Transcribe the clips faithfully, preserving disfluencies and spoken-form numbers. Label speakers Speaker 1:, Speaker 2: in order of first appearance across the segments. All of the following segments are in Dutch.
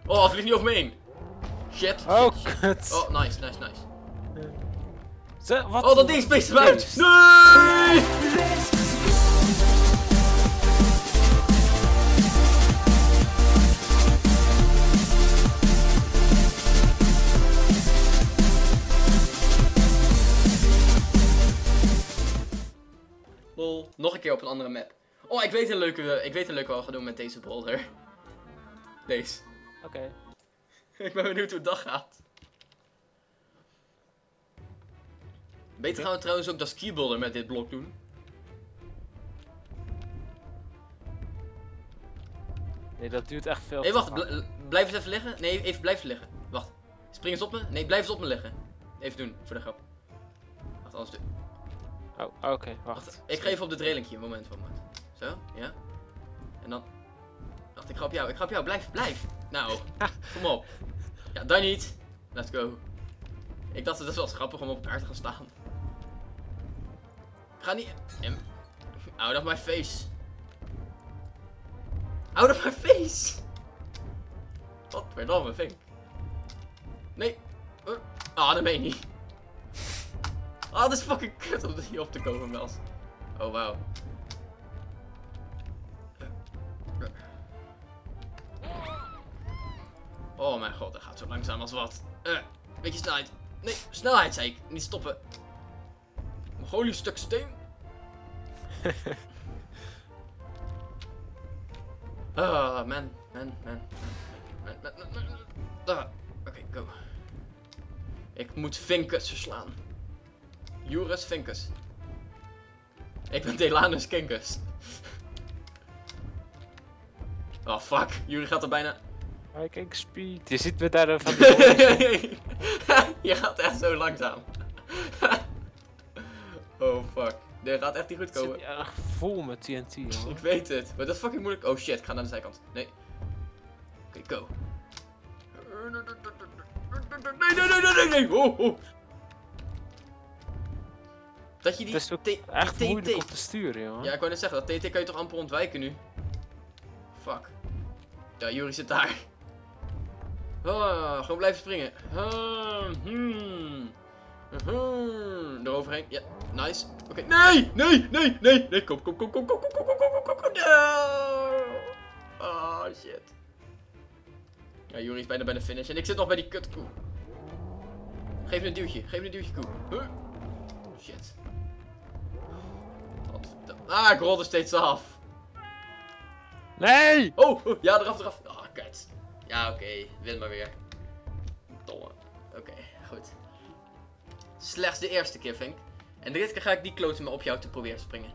Speaker 1: Oh, hij vliegt niet over me heen. Shit.
Speaker 2: Oh,
Speaker 1: shit, shit.
Speaker 2: kut.
Speaker 1: Oh, nice, nice, nice.
Speaker 2: Zo, wat?
Speaker 1: Oh, dat ding speest hem uit.
Speaker 2: Beest.
Speaker 1: Nee! Lol, nog een keer op een andere map. Oh, ik weet een leuke, ik weet een leuke wat we gaan doen met deze boulder. Deze.
Speaker 2: Oké. Okay.
Speaker 1: Ik ben benieuwd hoe dat gaat. Beter gaan we trouwens ook dat skiboulder met dit blok doen.
Speaker 2: Nee, dat duurt echt veel.
Speaker 1: Nee, wacht, bl blijf eens even liggen. Nee, even blijven liggen. Wacht. Spring eens op me. Nee, blijf eens op me liggen. Even doen, voor de grap. Wacht, anders doe.
Speaker 2: Oh, oké, okay, wacht.
Speaker 1: wacht. Ik ga even op dit relinkje, een moment van moment. Zo, ja. En dan. Wacht, ik ga op jou, ik ga op jou. Blijf, blijf. Nou, kom op. Ja, dan niet. Let's go. Ik dacht, het is wel grappig om op elkaar te gaan staan. Ik ga niet. Out of my face. Out of my face. Wat verdomme, vink. Nee. Ah, uh, dat meen je niet. Ah, dat is fucking kut om hier op te komen, Mels. Oh, wauw. Oh mijn god, dat gaat zo langzaam als wat. Uh, beetje snelheid. Nee, snelheid zei ik. Niet stoppen. Holy stuk steen. Ah, man, man, man, man, man, man, man, man. Ah, oké, okay, go. Ik moet Vinkus verslaan. Joris Vinkus. Ik ben Delanus Kinkus. Oh fuck, Juri gaat er bijna.
Speaker 2: Viking speed. Je ziet me daar van
Speaker 1: de Je gaat echt zo langzaam. Oh fuck. Dit gaat echt niet goed komen.
Speaker 2: Het zit erg vol met T N T, hoor.
Speaker 1: Ik weet het, maar dat is fucking moeilijk. Oh shit, ik ga naar de zijkant. Nee. Oké, okay, go. Nee, nee, nee, nee, nee, nee. Oh, oh. Dat je die...
Speaker 2: Het is ook
Speaker 1: echt
Speaker 2: echt
Speaker 1: T N T
Speaker 2: moeilijk om te sturen, joh.
Speaker 1: Ja, ik wou net zeggen, dat T N T kan je toch amper ontwijken nu. Fuck. Ja, Juri zit daar. Oh, gewoon blijven springen. Oh, hmm. Uh-huh. Eroverheen. Ja, nice. Oké. Okay. Nee, nee, nee, nee, nee. Kom, kom, kom, kom, kom, kom, kom, kom, kom, kom, kom. No. Oh, shit. Ja, Juri is bijna bij de finish. En ik zit nog bij die kut koe. Geef me een duwtje. Geef me een duwtje koe. Huh? Shit. Ah, ik rolde steeds af.
Speaker 2: Nee!
Speaker 1: Oh, oh ja, eraf, eraf. Oh, kut. Ja, oké. Okay. Win maar weer. Domme. Oké, okay, goed. Slechts de eerste keer, Vink. En dit keer ga ik die kloten me op jou te proberen te springen.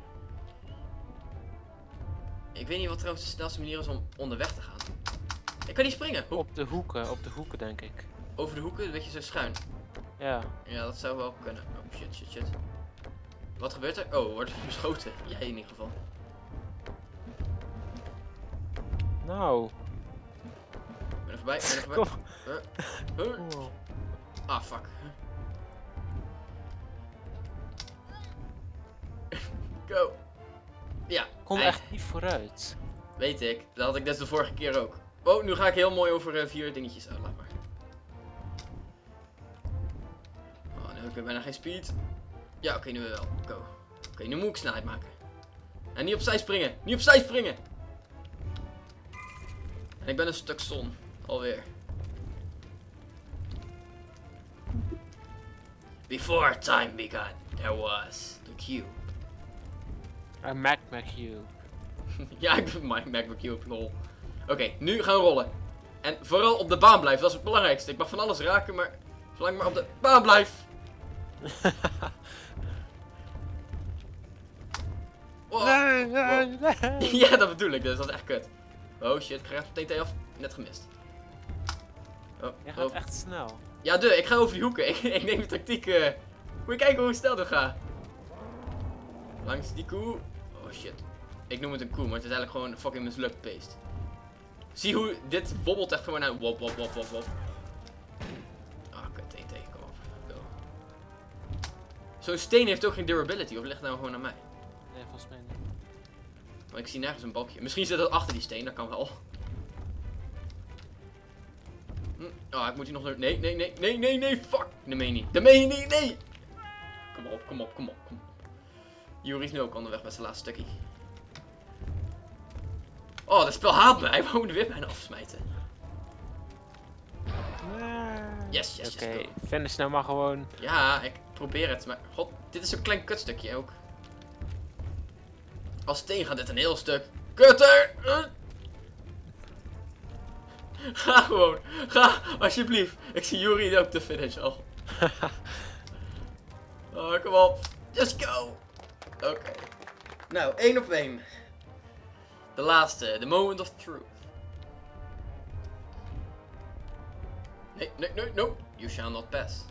Speaker 1: Ik weet niet wat trouwens de snelste manier is om onderweg te gaan. Ik kan niet springen. Hoe?
Speaker 2: Op de hoeken, op de hoeken denk ik.
Speaker 1: Over de hoeken, een beetje zo schuin.
Speaker 2: Ja.
Speaker 1: Ja, dat zou wel kunnen. Oh, shit, shit, shit. Wat gebeurt er? Oh, wordt er beschoten. Jij in ieder geval.
Speaker 2: Nou.
Speaker 1: Ik ben er voorbij, ik ben er voorbij. Huh? Huh?
Speaker 2: Oh.
Speaker 1: Ah, fuck. Go. Ja.
Speaker 2: Kom
Speaker 1: ei.
Speaker 2: echt niet vooruit.
Speaker 1: Weet ik. Dat had ik des de vorige keer ook. Oh, nu ga ik heel mooi over uh, vier dingetjes. Oh, laat maar. Oh, nu heb ik bijna geen speed. Ja, oké, okay, nu wel. Go. Oké, okay, nu moet ik snelheid maken. En niet opzij springen. Niet opzij springen. En ik ben een stuk zon. Alweer. Before time began, there was the cube.
Speaker 2: Een Magma Cube.
Speaker 1: Ja, ik ben Mike Magma Cube, lol. Oké, okay, nu gaan we rollen. En vooral op de baan blijven, dat is het belangrijkste. Ik mag van alles raken, maar zolang ik maar op de baan blijf. Oh,
Speaker 2: nee, nee, nee.
Speaker 1: Ja, dat bedoel ik, dus dat is echt kut. Oh shit, ik ga echt meteen af. Net gemist. Oh,
Speaker 2: Je gaat
Speaker 1: oh.
Speaker 2: echt snel.
Speaker 1: Ja, de, ik ga over die hoeken. Ik, ik neem de tactiek. Uh... Moet je kijken hoe snel dat gaat. Langs die koe. Oh shit. Ik noem het een koe, maar het is eigenlijk gewoon een fucking mislukt beest. Zie hoe dit wobbelt echt gewoon naar wop wop wop wop wop. Ah, kut, T N T, kom op. Go. Zo'n steen heeft ook geen durability, of ligt het nou gewoon aan mij?
Speaker 2: Nee, volgens mij niet.
Speaker 1: Maar ik zie nergens een balkje. Misschien zit het achter die steen, dat kan wel. Hm. Oh, ik moet hier nog... naar- Nee, nee, nee, nee, nee, nee, fuck. Dat meen je niet. Dat meen je niet, nee. Kom op, kom op, kom op, kom op. Yuri is nu ook onderweg met zijn laatste stukje. Oh, dat spel haat me. Hij wou me weer bijna afsmijten. Yes, yes,
Speaker 2: Oké,
Speaker 1: yes, go.
Speaker 2: finish nou maar gewoon.
Speaker 1: Ja, ik probeer het, maar god, dit is zo'n klein kutstukje ook. Als steen gaat dit een heel stuk kutter. Uh. Ga gewoon, ga, alsjeblieft. Ik zie Yuri ook de finish al. Oh, kom op. Just go. Oké. Okay. Nou, één op één. De laatste, the moment of truth. Nee, nee, nee, no. You shall not pass.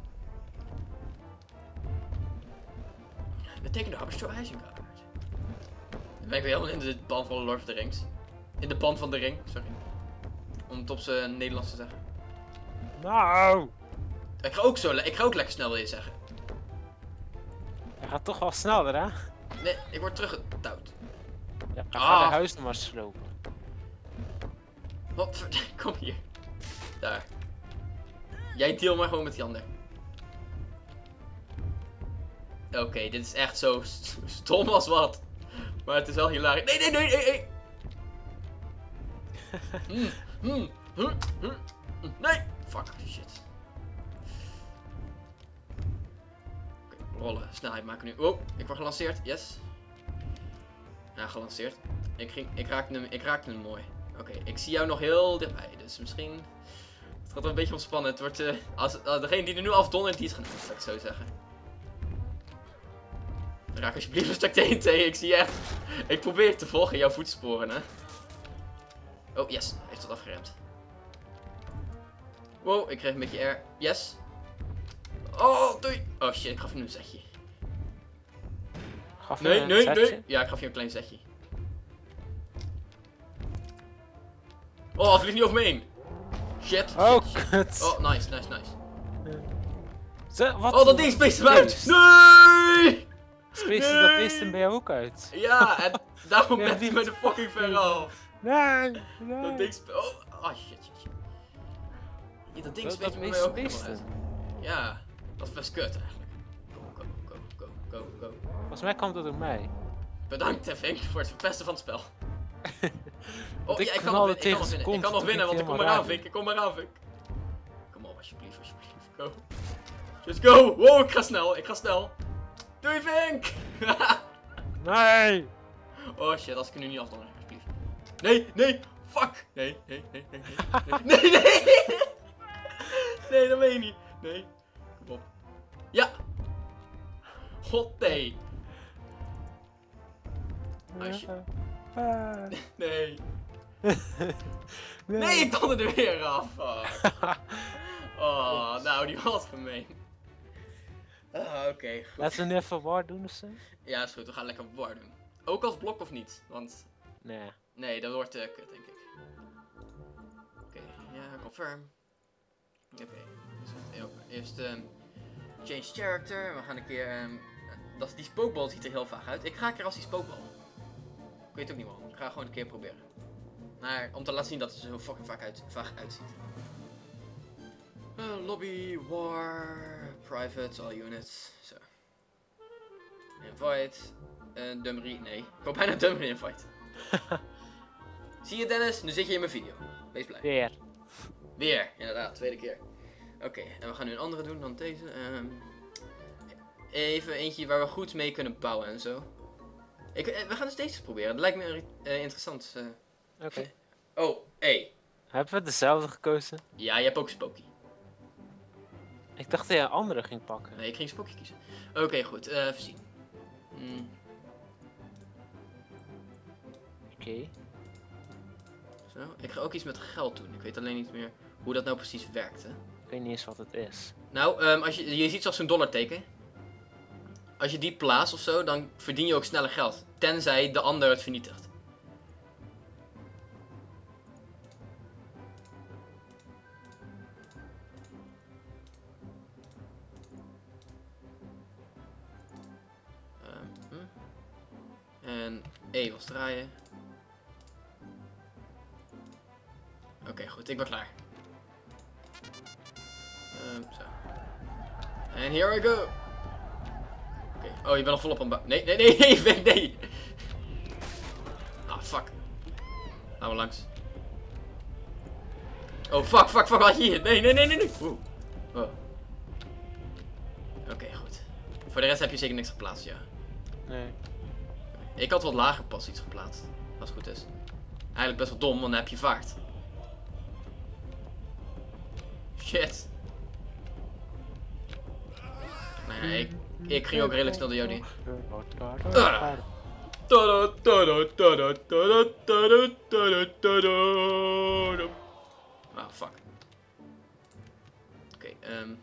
Speaker 1: We tekenen de Habsjo IJzengard. Dan ben ik weer helemaal in de band van Lord of the Rings. In de band van de ring, sorry. Om het op zijn Nederlands te zeggen.
Speaker 2: Nou!
Speaker 1: Ik ga ook zo, ik ga ook lekker snel wil je zeggen.
Speaker 2: Hij gaat toch wel sneller, hè?
Speaker 1: Nee, ik word teruggetouwd.
Speaker 2: Ja, ga
Speaker 1: Ah.
Speaker 2: de huis nog maar slopen.
Speaker 1: Wat? Kom hier. Daar. Jij deal maar gewoon met die ander. Oké, okay, dit is echt zo st stom als wat. Maar het is wel hilarisch. Nee, nee, nee, nee, nee. mm, mm, mm, mm, mm, nee. Fuck, shit. Oké, okay, rollen. Snelheid maken nu. Wow, ik word gelanceerd. Yes. Ja, gelanceerd. Ik, ging, ik, raakte, hem, ik raakte hem mooi. Oké, okay, ik zie jou nog heel dichtbij. Dus misschien... Het gaat wel een beetje ontspannen. Het wordt... Uh, als, als degene die er nu afdondert, die is genoeg, zou ik zo zeggen. Raak alsjeblieft een stuk T N T. Ik zie echt... Ik probeer te volgen jouw voetsporen, hè. Oh, yes. Hij heeft tot afgeremd. Wow, ik kreeg een beetje air. Yes. Oh, doei. Oh shit, ik gaf hem een zetje.
Speaker 2: Gaf
Speaker 1: Nee,
Speaker 2: een
Speaker 1: nee,
Speaker 2: setje?
Speaker 1: nee. Ja, ik gaf je een klein zetje. Oh, hij vliegt niet over me heen. Shit.
Speaker 2: Oh,
Speaker 1: shit, shit.
Speaker 2: kut.
Speaker 1: Oh, nice, nice, nice.
Speaker 2: Zo, wat
Speaker 1: Oh, dat ding speest hem uit.
Speaker 2: beest.
Speaker 1: Nee!
Speaker 2: Speest
Speaker 1: Nee.
Speaker 2: dat beest hem bij jou ook uit?
Speaker 1: Ja, en daarom
Speaker 2: Ja,
Speaker 1: bent hij
Speaker 2: die-
Speaker 1: me de fucking ver af.
Speaker 2: Nee, nee.
Speaker 1: Dat ding speelt... Oh, oh, shit, shit, shit. Ja, dat ding
Speaker 2: Dat,
Speaker 1: speelt
Speaker 2: dat
Speaker 1: me
Speaker 2: beest
Speaker 1: ook
Speaker 2: speest
Speaker 1: helemaal uit.
Speaker 2: hem.
Speaker 1: Ja, dat is best kut eigenlijk. Go, go, go, go, go, go.
Speaker 2: Volgens mij komt dat door mij.
Speaker 1: Bedankt, Tevink, voor het verpesten van het spel. Oh,
Speaker 2: ik
Speaker 1: ja, ik kan
Speaker 2: knalde
Speaker 1: nog winnen, ik kan nog
Speaker 2: tegen
Speaker 1: winnen. Ik
Speaker 2: zijn
Speaker 1: kan nog
Speaker 2: kont,
Speaker 1: winnen, want ik
Speaker 2: toen
Speaker 1: kom
Speaker 2: ging
Speaker 1: eraan,
Speaker 2: het
Speaker 1: Vink. Ik kom eraan, Vink. Kom op, alsjeblieft, alsjeblieft. Go. Just go. Wow, ik ga snel, ik ga snel. Doei, Vink.
Speaker 2: Nee!
Speaker 1: Oh shit, als ik er nu niet af dan, alsjeblieft. Nee, nee, fuck. Nee, nee, nee, nee, nee. Nee, nee, nee. Nee, dat meen je niet. Nee. Kom op. Ja. God, nee. Als je...
Speaker 2: Ah.
Speaker 1: Nee. Nee, ik kon er weer af. Fuck. Oh, nou, die was gemeen. Ah, oké. Okay,
Speaker 2: Laten we nu even war doen of zo?
Speaker 1: ja, is goed. We gaan lekker war doen. Ook als blok of niet? Want...
Speaker 2: Nee.
Speaker 1: Nee, dat wordt uh, kut, denk ik. Oké, okay, ja, confirm. Oké. Okay. Dus, eerst um, change character. We gaan een keer... Um, dat, die spookbal ziet er heel vaag uit. Ik ga een keer als die spookbal. Ik weet ook niet waarom. Ik ga gewoon een keer proberen. Maar om te laten zien dat het er zo fucking vaak, uit, vaag uitziet. Uh, lobby, war, private, all units. Zo. Invite. Uh, Dummery, nee. Ik wil bijna Dummery invite. Zie je Dennis? Nu zit je in mijn video. Wees blij.
Speaker 2: Weer.
Speaker 1: Weer, inderdaad. Tweede keer. Oké, okay, en we gaan nu een andere doen dan deze. Um, even eentje waar we goed mee kunnen bouwen en zo. Ik, we gaan dus deze proberen. Dat lijkt me uh, interessant. Uh.
Speaker 2: Oké. Okay.
Speaker 1: Oh, hey.
Speaker 2: Hebben we dezelfde gekozen?
Speaker 1: Ja, je hebt ook Spooky.
Speaker 2: Ik dacht dat je een andere ging pakken.
Speaker 1: Nee, ik ging Spooky kiezen. Oké, okay, goed. Uh, even zien. Hmm.
Speaker 2: Oké. Okay.
Speaker 1: Zo. Ik ga ook iets met geld doen. Ik weet alleen niet meer hoe dat nou precies werkt. Hè?
Speaker 2: Ik weet niet eens wat het is.
Speaker 1: Nou, um, als je, je ziet zoals zo'n dollarteken. Als je die plaatst of zo, dan verdien je ook sneller geld. Tenzij de ander het vernietigt. Um, hm. En E was draaien. Oké, okay, goed. Ik ben klaar. Um, zo. En here I go. Oké. Okay. Oh, je bent al volop aan bouw. Nee, nee, nee, nee, nee, nee. Ah, fuck. Laten we langs. Oh, fuck, fuck, fuck, wat hier? Nee, nee, nee, nee, nee. Oeh. Oh. Oké, okay, goed. Voor de rest heb je zeker niks geplaatst, ja.
Speaker 2: Nee.
Speaker 1: Ik had wat lager pas iets geplaatst. Als het goed is. Eigenlijk best wel dom, want dan heb je vaart. Shit. Nee, nee, ik, ik ging ook redelijk snel door jou heen. Ah. Ah, fuck. Oké, okay, um.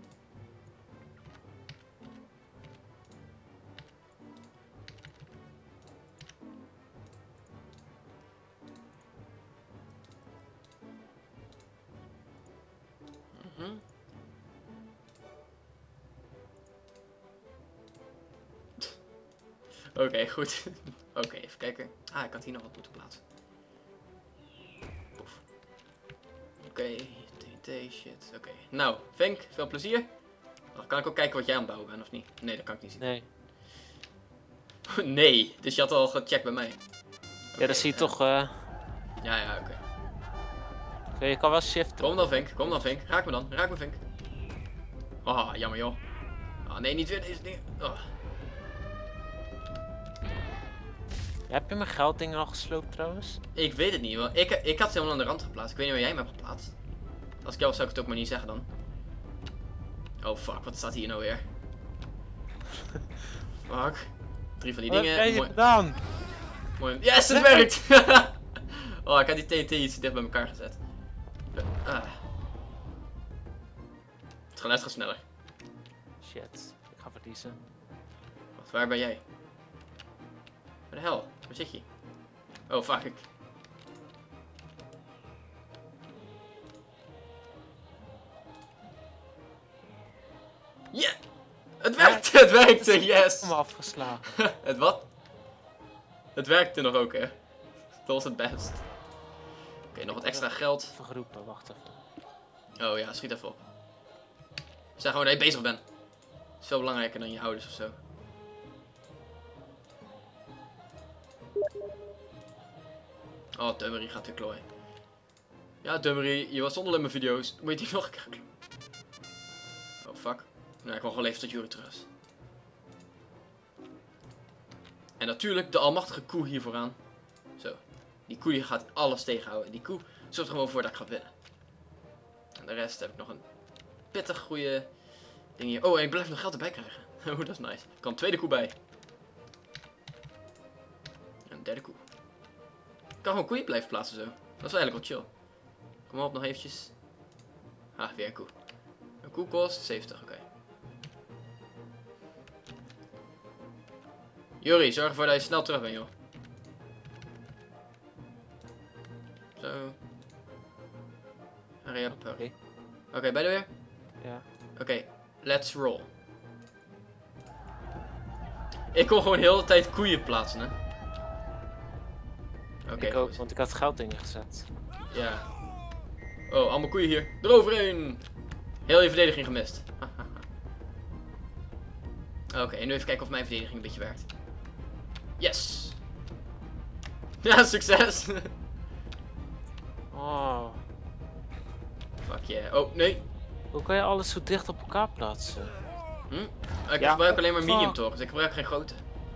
Speaker 1: Mm-hmm. Oké, okay, goed. Oké, okay, even kijken. Ah, ik had hier nog wat moeten plaatsen. Poef. Oké, okay, T N T, shit. Oké. Okay. Nou, Fink, veel plezier. Dan kan ik ook kijken wat jij aan het bouwen bent, of niet? Nee, dat kan ik niet zien.
Speaker 2: Nee.
Speaker 1: Nee, dus je had al gecheckt bij mij.
Speaker 2: Okay, ja, dat zie je uh... toch... Uh...
Speaker 1: Ja, ja, oké. Okay.
Speaker 2: Okay, je kan wel shiften.
Speaker 1: Kom dan, Fink. Kom dan, Fink. Raak me dan. Raak me, Fink. Oh, jammer, joh. Oh, nee, niet weer deze dingen. Oh.
Speaker 2: Heb je mijn gelddingen al gesloopt trouwens?
Speaker 1: Ik weet het niet, want ik, ik had ze helemaal aan de rand geplaatst. Ik weet niet waar jij hem hebt geplaatst. Als ik jou was, zou ik het ook maar niet zeggen dan. Oh fuck, wat staat hier nou weer? Fuck. Drie van die
Speaker 2: wat
Speaker 1: dingen.
Speaker 2: Wat heb je
Speaker 1: mooi.
Speaker 2: gedaan?
Speaker 1: Mooi. Yes, het werkt! Oh, ik had die T N T iets dicht bij elkaar gezet. Ah. Het geluid gaat sneller.
Speaker 2: Shit, ik ga verliezen.
Speaker 1: Wat, waar ben jij? Waar de hel? Waar zit je? Oh, fuck ik. Ja! Yeah! Het werkte! Het werkte! Yes!
Speaker 2: Ik heb me afgeslagen.
Speaker 1: Het wat? Het werkte nog ook, hè? Dat was het best. Oké, okay, nog wat extra geld.
Speaker 2: Vergroepen, wacht even.
Speaker 1: Oh ja, schiet even op. Zeg gewoon dat je bezig bent. Dat is veel belangrijker dan je ouders of zo. Oh, Dummery gaat weer klooien. Ja, Dummery, je was onderling mijn video's. Moet je die nog een keer klooien? Oh, fuck. Nou, ik wil gewoon even tot Yuri terug is. En natuurlijk de almachtige koe hier vooraan. Zo. Die koe gaat alles tegenhouden. Die koe zorgt er gewoon voor dat ik ga winnen. En de rest heb ik nog een pittig goede ding hier. Oh, en ik blijf nog geld erbij krijgen. Oh, dat is nice. Er kan een tweede koe bij. En een derde koe. Ik kan gewoon koeien blijven plaatsen zo. Dat is eigenlijk wel chill. Kom op, nog eventjes. Ah, weer een koe. Een koe kost zeventig, oké. Okay. Yuri, zorg ervoor dat je snel terug bent, joh. Zo. Hurry up. Oké,
Speaker 2: okay.
Speaker 1: okay, ben je er weer?
Speaker 2: Ja.
Speaker 1: Oké, okay, let's roll. Ik kon gewoon heel de tijd koeien plaatsen, hè.
Speaker 2: Oké, okay, ik ook,
Speaker 1: goed.
Speaker 2: want ik had gelddingen gezet.
Speaker 1: Ja. Oh, allemaal koeien hier. Eroverheen! Heel je verdediging gemist. Oké, okay, en nu even kijken of mijn verdediging een beetje werkt. Yes! Ja, succes!
Speaker 2: Oh.
Speaker 1: Fuck yeah. Oh, nee.
Speaker 2: Hoe kan je alles zo dicht op elkaar plaatsen?
Speaker 1: Hm? Ik
Speaker 2: ja,
Speaker 1: gebruik alleen maar medium toch, dus ik gebruik geen grote.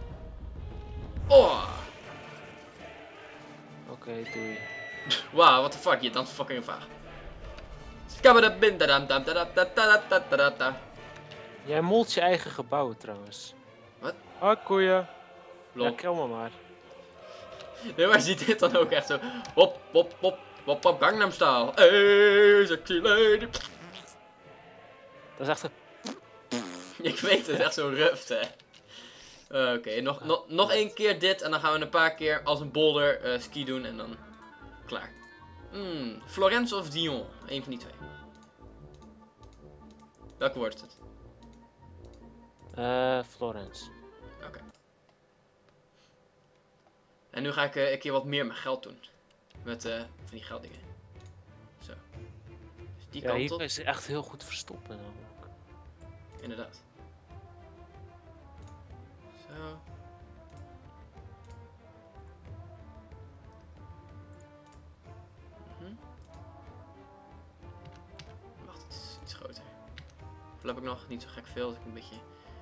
Speaker 1: Oh!
Speaker 2: Oké, okay, doei.
Speaker 1: Wauw, what the fuck, je danst fucking vaag.
Speaker 2: Jij molt je eigen gebouwen trouwens.
Speaker 1: Wat?
Speaker 2: Ah, koeien.
Speaker 1: Lol.
Speaker 2: Ja, kill me maar.
Speaker 1: Nee, maar je ziet dit dan ook echt zo. Hop, hop, hop, hop, hop, Gangnam Style. Hey, sexy lady.
Speaker 2: Dat is echt een...
Speaker 1: Ik weet het, echt zo ruft, hè. Uh, Oké, okay, nog, nog, nog één keer dit en dan gaan we een paar keer als een boulder uh, ski doen en dan klaar. Hmm, Florence of Dion? Eén van die twee. Welke wordt het?
Speaker 2: Uh, Florence.
Speaker 1: Oké. Okay. En nu ga ik uh, een keer wat meer met geld doen. Met uh, van die gelddingen. Zo. die
Speaker 2: Ja,
Speaker 1: kant
Speaker 2: hier
Speaker 1: op.
Speaker 2: is echt heel goed verstoppen namelijk.
Speaker 1: Inderdaad. Zo. Mhm. Wacht, het is iets groter. Hoeveel heb ik nog? Niet zo gek veel, dus ik een beetje...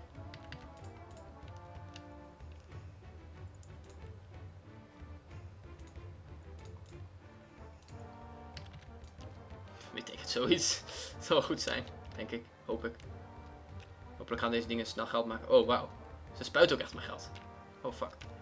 Speaker 1: Betekent zoiets. Het zal wel goed zijn, denk ik. Hoop ik. Hopelijk gaan deze dingen snel geld maken. Oh, wauw. Ze spuiten ook echt mijn geld. Oh, fuck.